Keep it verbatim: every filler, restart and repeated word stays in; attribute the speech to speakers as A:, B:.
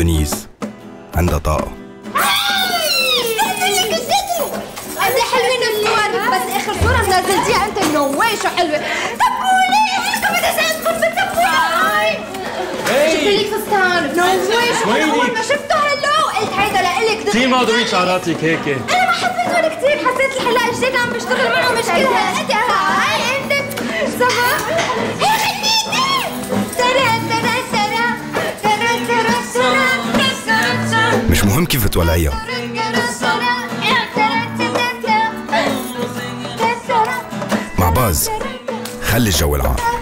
A: دونيز عندها طاقة.
B: قد ايه حلوين الصور، بس اخر صورة منزلتيها انت نواشه حلوة. تبولي انتوا بدي اساعدكم بالتبولي. شوفي لي فستان نواشه، انا اول ما شفته هلو قلت هيدا لإلك.
C: كثير معضوين شعراتك هيك.
B: انا ما حبيتهم كثير، حسيت الحلاق الجديد عم بشتغل معه مشكلة. انت هاي انت صبا هي خليتي ترى ترى ترى ترى ترى ترى.
A: مش مهم كيف تولعيها، مع باز خلي الجو العام.